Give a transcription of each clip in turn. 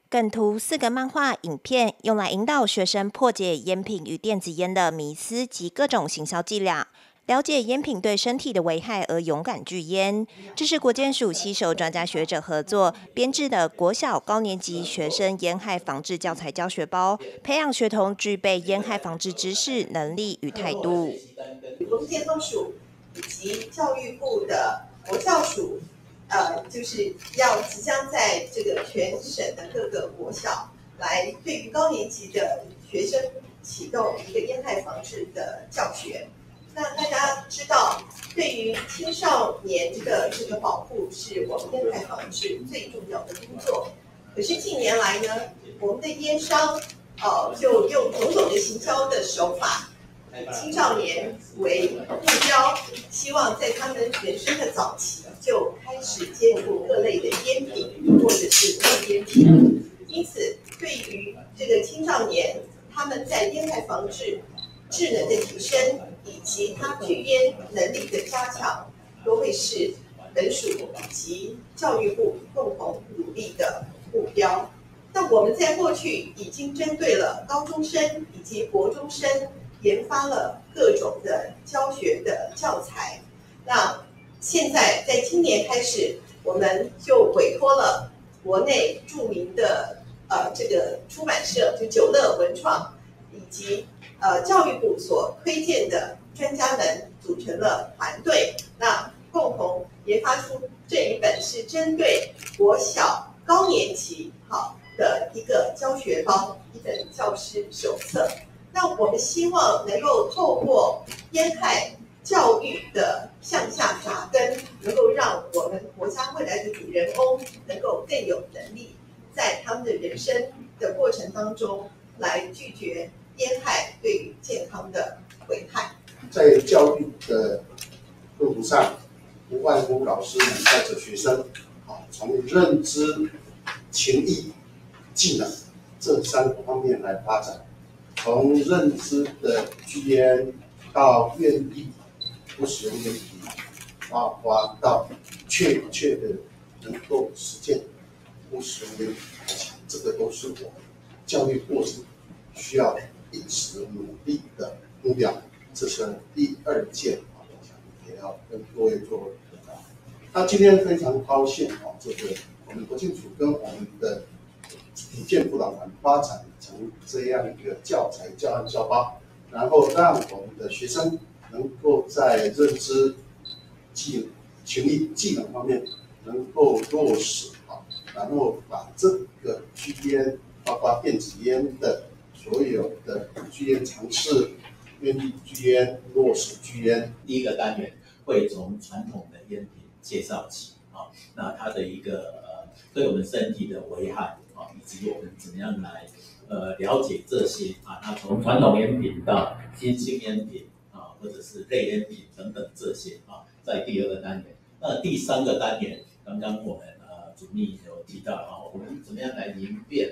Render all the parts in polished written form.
梗图4个漫画影片，用来引导学生破解烟品与电子烟的迷思及各种行销伎俩，了解烟品对身体的危害而勇敢拒烟。这是国健署携手专家学者合作编制的国小高年级学生烟害防治教材教学包，培养学童具备烟害防治知识、能力与态度。 国民健康署以及教育部的国教署。就是要即将在这个全省的各个国小来对于高年级的学生启动一个烟害防治的教学。那大家知道，对于青少年的这个保护是我们烟害防治最重要的工作。可是近年来呢，我们的烟商就用种种的行销的手法，青少年为目标，希望在他们人生的早期就开始接触各类的烟品或者是非烟品。因此，对于这个青少年，他们在烟害防治、智能的提升以及他拒烟能力的加强，都会是本署以及教育部共同努力的目标。那我们在过去已经针对了高中生以及国中生研发了各种的教学的教材。那现在在今年开始，我们就委托了国内著名的这个出版社，就九乐文创，以及教育部所推荐的专家们组成了团队，那共同研发出这一本是针对国小高年级的一个教学包，一本教师手册。那我们希望能够透过烟害教育的向下扎根，能够让我们国家未来的主人翁能够更有能力，在他们的人生的过程当中来拒绝烟害对于健康的危害。 在教育的路途上，不外乎老师们带着学生，从认知、情意、技能这3个方面来发展。从认知的拒烟到愿意不使用烟品，到确切的能够实践不使用烟品，这个都是我们教育过程需要一直努力的目标。这是第2届，我想也要跟各位做报告。那今天非常高兴这个我们国健署跟我们的体健辅导团发展成这样一个教材教案教包，然后让我们的学生能够在认知、情意、技能方面能够落实然后把这个拒烟，包括电子烟的所有的拒烟尝试、愿意拒烟、落实拒烟。 第一个单元会从传统的烟品介绍起那它的一个对我们身体的危害以及我们怎么样来了解这些那从传统烟品到新兴烟品或者是类烟品等等这些在第2个单元。那第3个单元，刚刚我们主秘有提到我们怎么样来明辨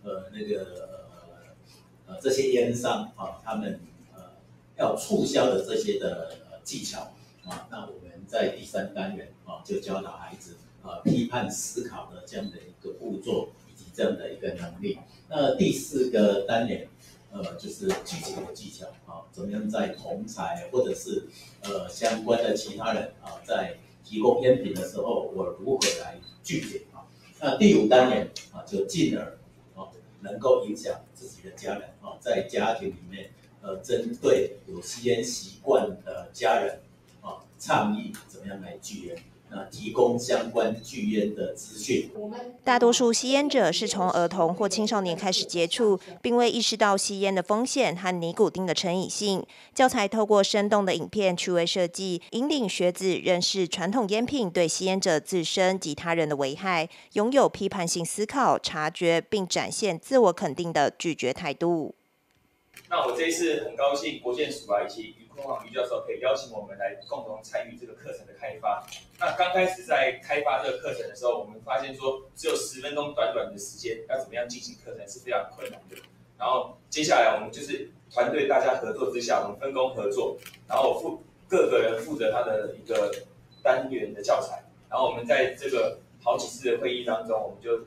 这些烟商他们要促销的这些的技巧那我们在第3单元就教导孩子批判思考的这样的一个步骤以及这样的一个能力。那第4个单元就是拒绝的技巧怎么样在同侪或者是相关的其他人在提供烟品的时候，我如何来拒绝那第5单元就进而能够影响自己的家人在家庭里面针对有吸烟习惯的家人倡议怎么样来拒烟，提供相关拒烟的资讯。 大多数吸烟者是从儿童或青少年开始接触，并未意识到吸烟的风险和尼古丁的成瘾性。教材透过生动的影片趣味设计，引领学子认识传统烟品对吸烟者自身及他人的危害，拥有批判性思考、察觉，并展现自我肯定的拒绝态度。 那我这一次很高兴，国健署以及于坤煌于教授可以邀请我们来共同参与这个课程的开发。那刚开始在开发这个课程的时候，我们发现说只有10分钟短的时间，要怎么样进行课程是非常困难的。然后接下来我们就是团队大家合作之下，我们分工合作，然后各个人负责他的一个单元的教材，然后我们在这个好几次的会议当中，我们就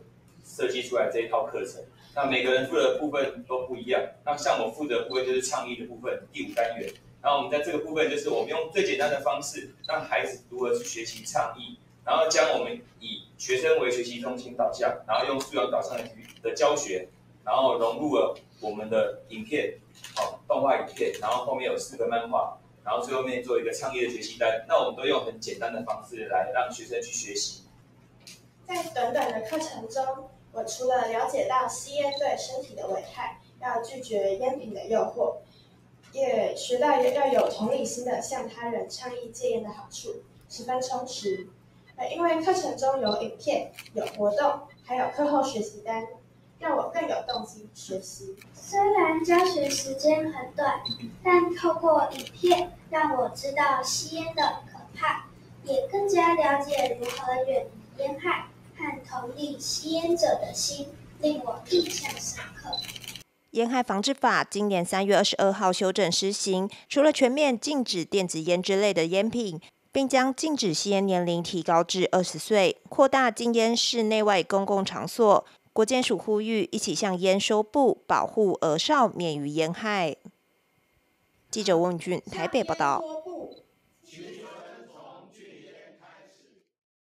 设计出来这一套课程。那每个人负责的部分都不一样。那像我负责的部分就是倡议的部分，第5单元。然后我们在这个部分就是我们用最简单的方式，让孩子如何去学习倡议，然后将我们以学生为学习中心导向，然后用素养导向的教学，然后融入了我们的影片，动画影片，然后后面有4个漫画，然后最后面做一个倡议的学习单。那我们都用很简单的方式来让学生去学习。 在短短的课程中，我除了了解到吸烟对身体的危害，要拒绝烟品的诱惑，也学到要有同理心的向他人倡议戒烟的好处，十分充实。因为课程中有影片、有活动，还有课后学习单，让我更有动机学习。 虽然教学时间很短，但透过影片让我知道吸烟的可怕，也更加了解如何远离烟害和同理吸烟者的心，令我印象深刻。 烟害防治法今年3月22号修正施行，除了全面禁止电子烟之类的烟品，并将禁止吸烟年龄提高至20岁，扩大禁烟室内外公共场所。国健署呼吁一起向烟收布，保护儿少免于烟害。记者翁允俊台北报道。